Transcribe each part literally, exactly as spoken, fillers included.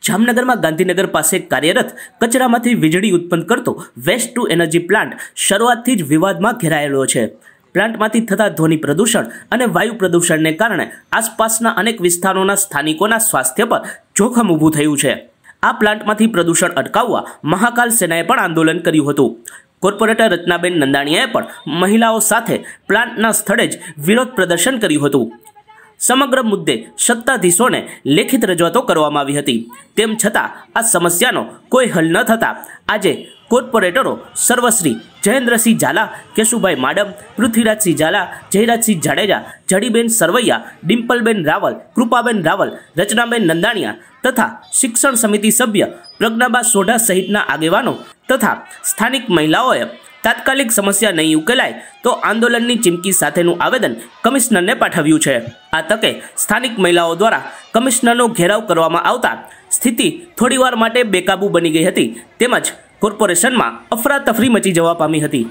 जामनगर में गांधीनगर पासे कार्यरत कचरामांथी वीजળી उत्पन्न करतो वेस्ट टू एनर्जी प्लांट शरूआतथी ज विवादमां घेरायेलो छे। प्लांटमांथी थता ध्वनि प्रदूषण अने वायु प्रदूषणने कारणे आसपासना अनेक विस्तारोना स्थानिकोना स्वास्थ्य पर जोखम ऊभुं थयुं छे। आ प्लांटमांथी प्रदूषण अटकाववा महाकाल सेनाए पण आंदोलन कर्युं हतुं। कोर्पोरेटर रत्नाबेन नंदाणीए पण महिलाओं साथे प्लांटना स्थळे ज विरोध प्रदर्शन कर्युं हतुं। समग्र मुद्दे सत्ताधीशोने लेखित रजूआतो करवामां आवी हती। तेम छतां आ समस्यानो कोई हल न थता आजे कोर्पोरेटरो सर्वश्री जयेन्द्रसिंह झाला, केशुभाई माडम, पृथ्वीराजसिंह झाला, जयराजसिंह जाडेजा, जड़ीबेन सरवैया, डिम्पलबेन रावल, कृपाबेन रावल, रचनाबेन नंदाणिया तथा शिक्षण समिति सभ्य प्रज्ञाबा सोढा सहितना आगेवानो तथा स्थानिक महिलाओए तात्कालिक समस्या नहीं उकेलाय तो आंदोलननी चीमकी साथेनुं आवेदन कमिश्नरने पाठव्युं छे। आ तके स्थानिक महिलाओं द्वारा कमिश्नरनो घेराव करवामां आवता स्थिति थोड़ीवार माटे बेकाबू बनी गई हती तेमज कोर्पोरेशनमां अफरातफरी मची जवा पामी हती।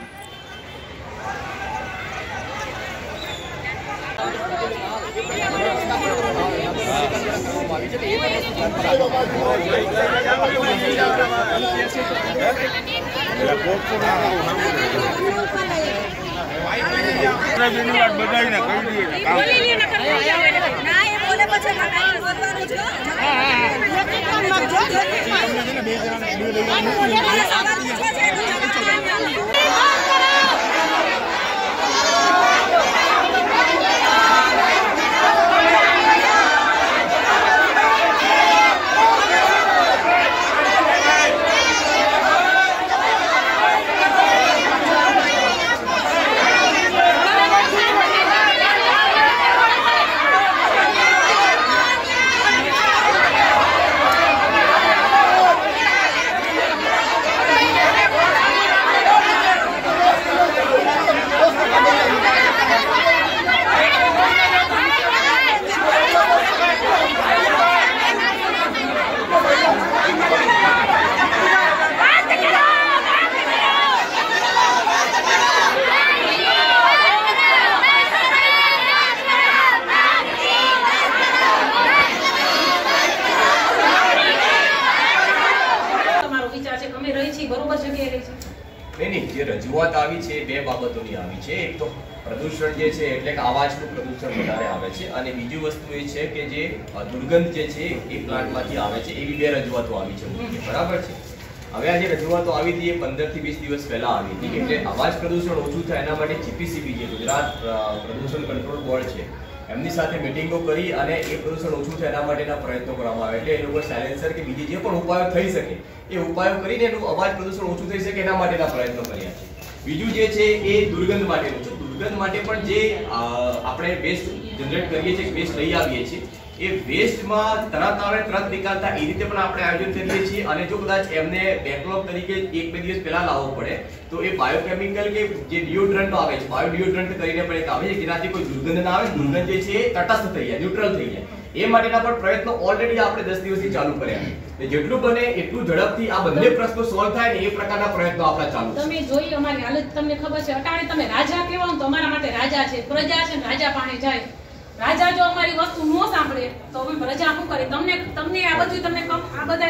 रजूआत आवी छे बे बाबतोनी आवी छे। एक तो प्रदूषण जे छे એટલે કે અવાજનું પ્રદૂષણ વધારે આવે છે અને બીજી વસ્તુ એ છે કે જે દુર્ગંધ જે છે એ પ્લાન્ટમાંથી આવે છે એવી બે રજૂઆતો આવી છે। બરાબર છે। હવે આ જે રજૂઆતો આવી હતી એ પંદર થી વીસ દિવસ પહેલા આવી હતી એટલે અવાજ પ્રદૂષણ ઓછું થાય એના માટે જીપીસીબી જે ગુજરાત પ્રદૂષણ કંટ્રોલ બોર્ડ છે એમની સાથે મીટિંગો કરી અને એ પ્રદૂષણ ઓછું થાય એના માટેના પ્રયત્નો કરવામાં આવે એટલે એ લોકો સાયલેન્સર કે બીજી જે પણ ઉપાયો થઈ શકે એ ઉપાયો કરીને એનું અવાજ પ્રદૂષણ ઓછું થઈ શકે એના માટેના પ્રયત્નો કર્યા છે। બીજું જે છે એ દુર્ગંધ માટેનું છે। દુર્ગંધ માટે પણ જે આપણે વેસ્ટ જનરેટ કરીએ છીએ વેસ્ટ લઈ આવીએ છીએ એ વેસ્ટમાં તરત આવે તરત નીકળતા એ રીતે પણ આપણે આયોજન કરીએ છીએ અને જો કદાચ એમને બેકલોગ તરીકે એક બે દિવસ પહેલા લાવવો પડે તો એ બાયોકેમિકલ કે જે ડિયોડ્રન્ટ આવે છે બાયો ડિયોડ્રન્ટ કરીને પણ એક આવે છે જેનાથી કોઈ દુર્ગંધ ના આવે દુર્ગંધ જે છે એ તટસ્થ થઈ જાય ન્યુટ્રલ થઈ જાય એ માટેના પણ પ્રયત્નો ઓલરેડી આપણે દસ દિવસથી ચાલુ કર્યા છે। જેટલું બને એટલું ઝડપથી આ બંને પ્રશ્નો સોલ્વ થાય ને એ પ્રકારના પ્રયત્નો આપણા ચાલુ છે। તમે જોઈ અમારી હાલત તમને ખબર છે અટાણે તમે રાજા કહેવાઓ તો અમારા માટે રાજા છે પ્રજા છે ને રાજા પાણે જાય। રાજા જો અમારી વસ્તુ નો સાંભળે તો અમે પ્રજા શું કરે તમને તમને આ બધું તમને આ બધા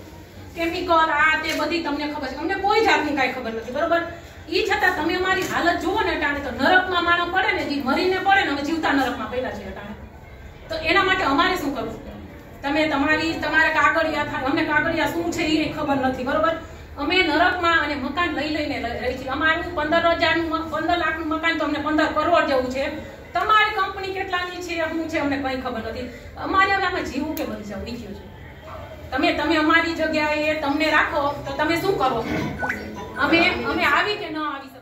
કેમિકલ આ તે બધી તમને ખબર છે અમને કોઈ જાતની કાઈ ખબર નથી બરોબર। ઈ છતાં તમે અમારી હાલત જુઓ ને અટાણે તો નરકમાં માણસ પડે ને જે મરીને પડે ને અમે જીવતા નરકમાં પડ્યા છે અટાણે તો એના માટે અમારે શું કરવું તમે તમારી તમારા કાગળિયા થાય અમને કાગળિયા શું છે એ ખબર નથી બરોબર। અમે નરકમાં અને મકાન લઈ લઈને રહી છીએ। અમારું પંદર હજાર નું પંદર લાખ નું મકાન તો અમને પંદર કરોડ જેવું છે। તમારી કંપની કેટલાની છે શું છે અમને કઈ ખબર નથી। અમારે આમાં જીવું કે બની જવું ઈચ્છ્યું છે તમે તમે અમારી જગ્યાએ તમને રાખો તો તમે શું કરો અમે અમે આવી કે ન આવી